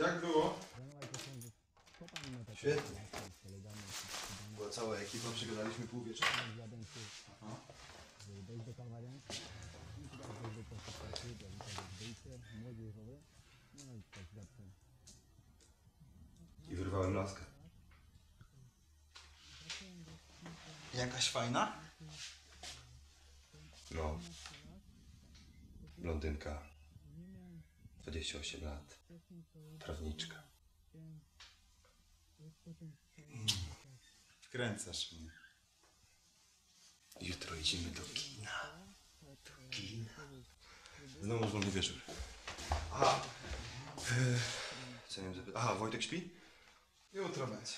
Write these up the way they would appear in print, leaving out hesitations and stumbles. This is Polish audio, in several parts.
Jak było? Świetnie. Była cała ekipa, przegadaliśmy pół wieczoru. Aha. I wyrwałem laskę. Jakaś fajna? No. Blondynka. 28 lat. Prawniczka. Wkręcasz mnie. Jutro idziemy do kina. Do kina. Znowu wolny wieczór. Aha. Co miałem zapytać? Aha, Wojtek śpi? Jutro będzie.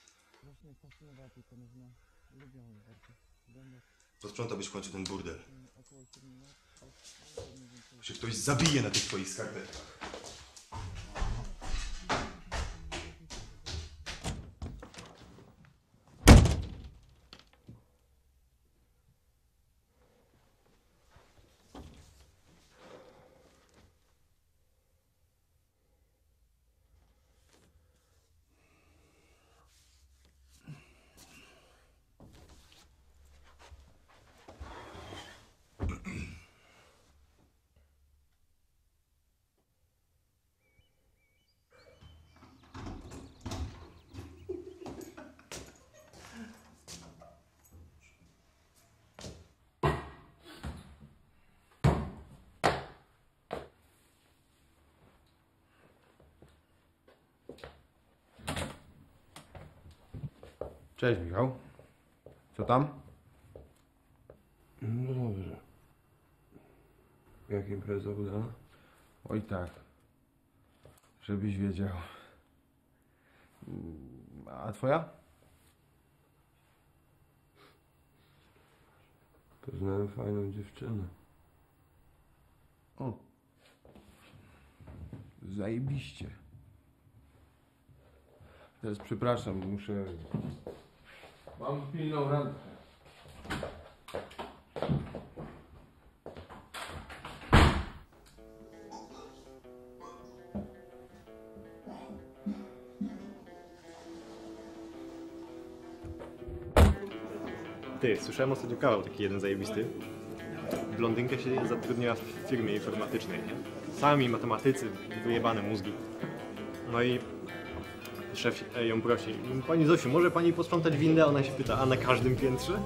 Posprzątałbyś w końcu ten burdel. Się ktoś zabije na tych twoich skarpetkach. Cześć, Michał. Co tam? No dobrze. Jak impreza udana? Oj tak. Żebyś wiedział. A twoja? Poznałem fajną dziewczynę. O. Zajebiście. Teraz przepraszam, muszę... Mam pilną randkę. Ty, słyszałem ostatnio kawał taki jeden zajebisty. Blondynka się zatrudniła w firmie informatycznej, nie? Sami matematycy, wyjebane mózgi. No i szef ją prosi: pani Zosiu, może pani posprzątać windę? A ona się pyta: a na każdym piętrze?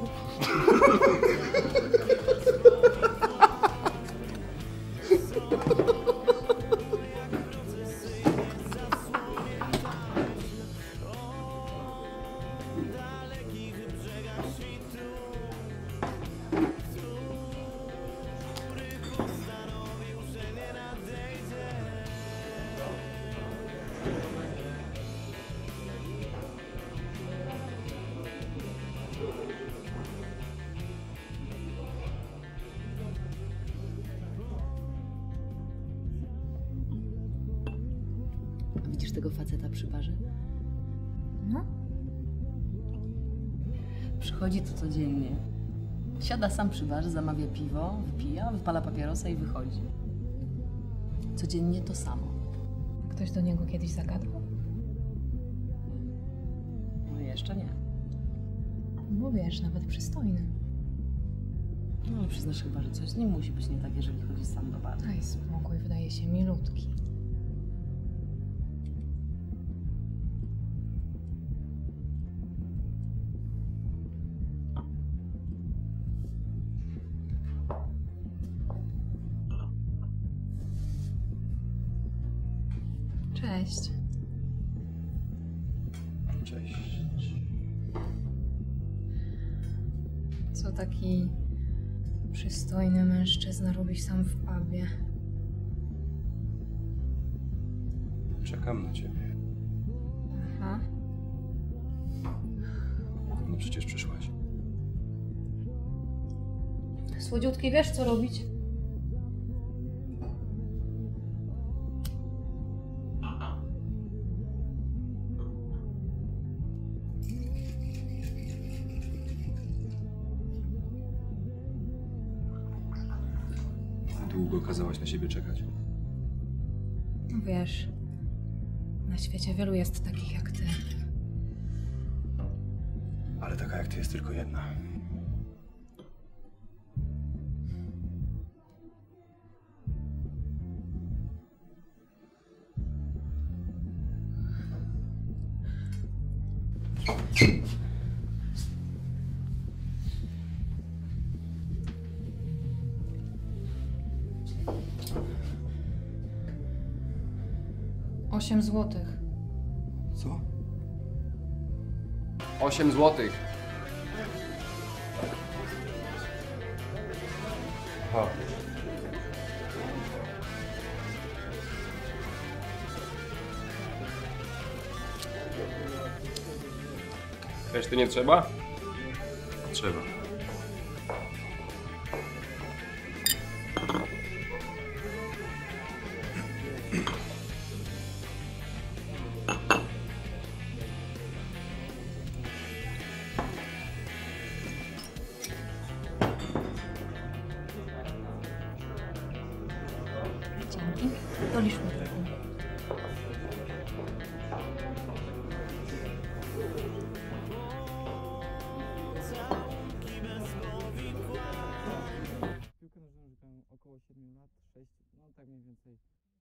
Widzisz tego faceta przy barze? No. Przychodzi tu codziennie. Siada sam przy barze, zamawia piwo, wypija, wypala papierosa i wychodzi. Codziennie to samo. Ktoś do niego kiedyś zagadał? No jeszcze nie. No wiesz, nawet przystojny. No ale przyznasz chyba, że coś z nim musi być nie tak, jeżeli chodzi sam do baru. Daj spokój, wydaje się milutki. Cześć. Cześć. Co taki przystojny mężczyzna robi sam w pubie? Czekam na ciebie. Aha. No przecież przyszłaś. Słodziutki, wiesz co robić? Długo kazałaś na siebie czekać. No wiesz, Na świecie wielu jest takich jak ty. Ale taka jak ty jest tylko jedna. Osiem złotych. Co? 8 złotych. Aha. Reszty nie trzeba? Trzeba. Dzięki. Doliczmy trochę. Piłkę nożną grałem około 7 lat, 6, no tak mniej więcej.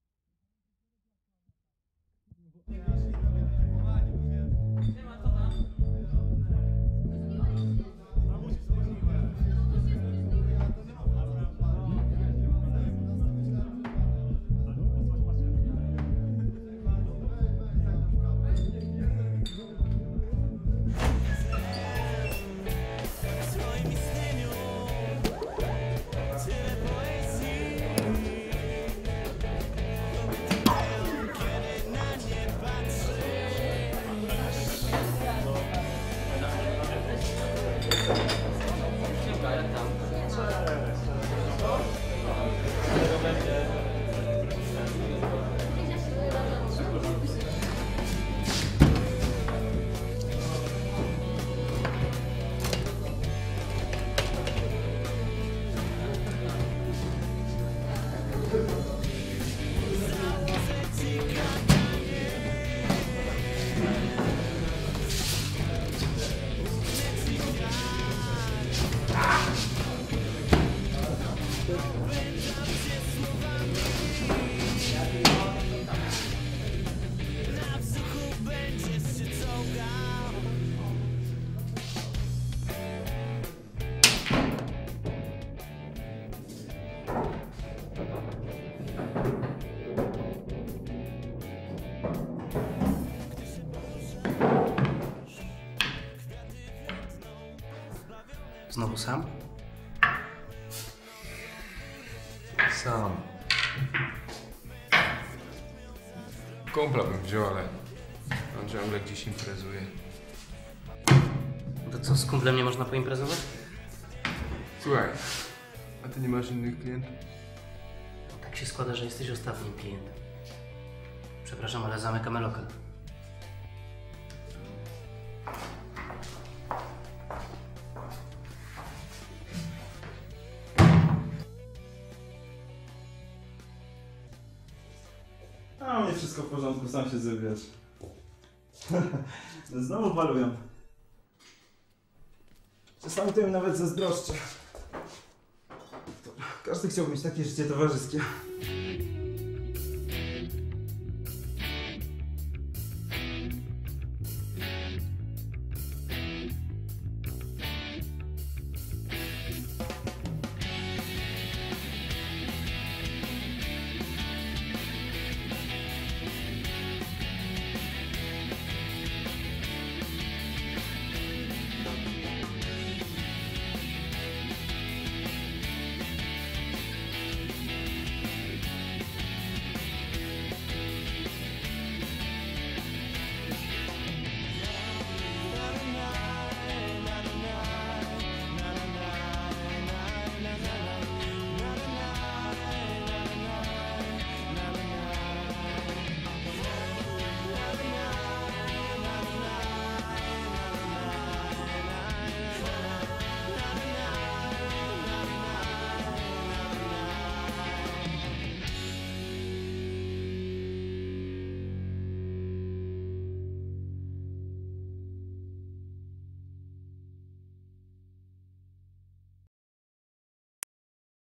Znowu sam? Sam. Kumpla bym wziął, ale on ciągle gdzieś imprezuje. To co, z kumplem nie można poimprezować? Słuchaj, a ty nie masz innych klientów? No, tak się składa, że jesteś ostatnim klientem. Przepraszam, ale zamykamy lokal. A u mnie wszystko w porządku, sam się zerwiesz. Znowu walują. Czasami to im nawet zazdroszczę. Każdy chciałby mieć takie życie towarzyskie.